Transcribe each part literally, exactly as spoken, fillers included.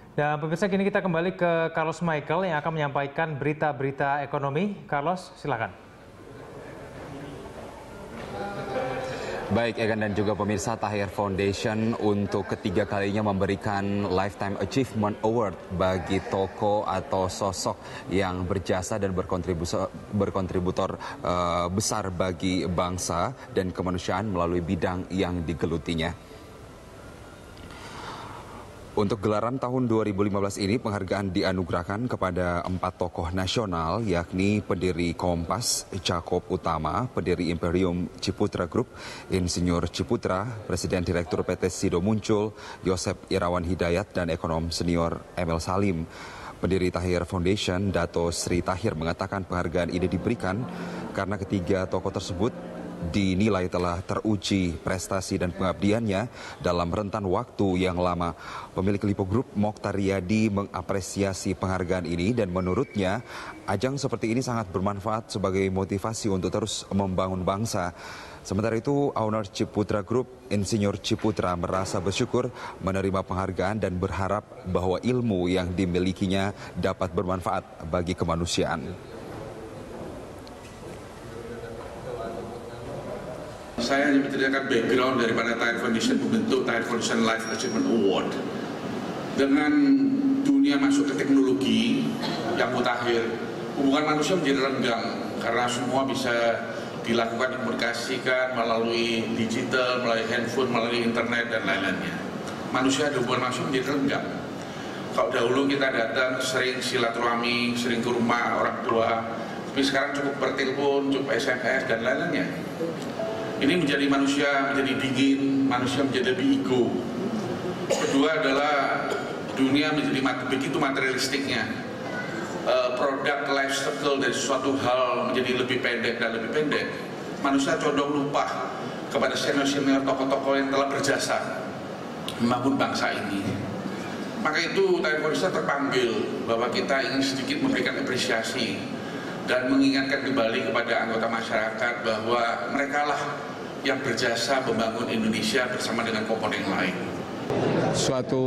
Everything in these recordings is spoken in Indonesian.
Dan pemirsa, kini kita kembali ke Carlos Michael yang akan menyampaikan berita-berita ekonomi. Carlos, silakan. Baik, Egan dan juga pemirsa, Tahir Foundation untuk ketiga kalinya memberikan Lifetime Achievement Award bagi tokoh atau sosok yang berjasa dan berkontributor, berkontributor uh, besar bagi bangsa dan kemanusiaan melalui bidang yang digelutinya. Untuk gelaran tahun dua ribu lima belas ini, penghargaan dianugerahkan kepada empat tokoh nasional, yakni pendiri Kompas, Jakob Utama, pendiri Imperium Ciputra Group, Insinyur Ciputra, Presiden Direktur P T Sido Muncul, Yosep Irawan Hidayat, dan ekonom senior Emil Salim. Pendiri Tahir Foundation, Dato Sri Tahir, mengatakan penghargaan ini diberikan karena ketiga tokoh tersebut dinilai telah teruji prestasi dan pengabdiannya dalam rentan waktu yang lama. Pemilik Lipo Group, Mokhtar Riyadi, mengapresiasi penghargaan ini dan menurutnya ajang seperti ini sangat bermanfaat sebagai motivasi untuk terus membangun bangsa. Sementara itu, owner Ciputra Group, Insinyur Ciputra, merasa bersyukur menerima penghargaan dan berharap bahwa ilmu yang dimilikinya dapat bermanfaat bagi kemanusiaan. Saya hanya menceritakan background daripada Tahir Foundation membentuk Tahir Foundation Life Achievement Award. Dengan dunia masuk ke teknologi yang mutakhir, hubungan manusia menjadi renggang karena semua bisa dilakukan komunikasikan melalui digital, melalui handphone, melalui internet dan lain-lainnya. Manusia ada hubungan manusia menjadi renggang. Kalau dahulu kita datang sering silaturahmi, sering ke rumah orang tua, tapi sekarang cukup bertelepon, cukup S M S dan lain-lainnya. Ini menjadi manusia menjadi dingin, manusia menjadi lebih ego. Kedua adalah dunia menjadi begitu materialistiknya. Uh, produk life cycle dari suatu hal menjadi lebih pendek dan lebih pendek. Manusia condong lupa kepada senior-senior tokoh-tokoh yang telah berjasa membangun bangsa ini. Maka itu Tahir Foundation terpanggil bahwa kita ingin sedikit memberikan apresiasi dan mengingatkan kembali kepada anggota masyarakat bahwa merekalah yang berjasa membangun Indonesia bersama dengan komponen lain. Suatu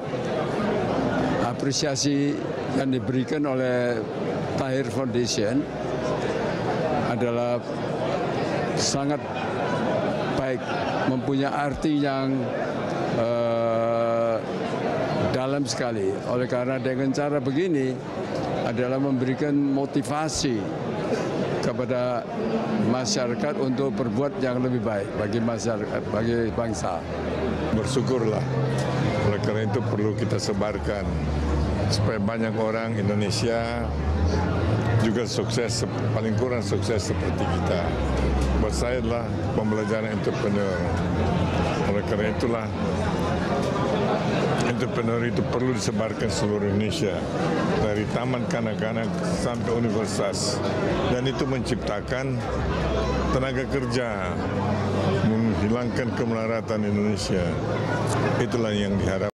apresiasi yang diberikan oleh Tahir Foundation adalah sangat baik, mempunyai arti yang uh, dalam sekali. Oleh karena dengan cara begini adalah memberikan motivasi kepada masyarakat untuk berbuat yang lebih baik bagi masyarakat, bagi bangsa. Bersyukurlah, oleh karena itu perlu kita sebarkan supaya banyak orang Indonesia juga sukses, paling kurang sukses seperti kita. Buat saya adalah pembelajaran entrepreneur. Oleh karena itulah entrepreneur itu perlu disebarkan seluruh Indonesia, dari taman kanak-kanak sampai universitas, dan itu menciptakan tenaga kerja, menghilangkan kemelaratan Indonesia. Itulah yang diharapkan.